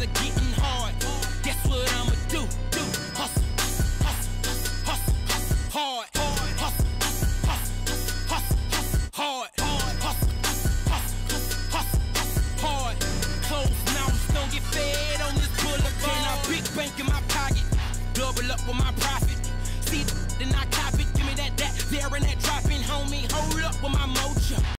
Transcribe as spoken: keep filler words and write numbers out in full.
are getting hard. Guess what I'ma do? Do hustle, hustle, hustle, hustle, hard, hustle, hustle, hustle, hard, hustle, hustle, hustle, hard. Closed mouths don't get fed on this boulevard. Can I big bank in my pocket? Double up with my profit. See, then I cop it. Give me that, that, there and that dropping, homie. Hold up with my mojo.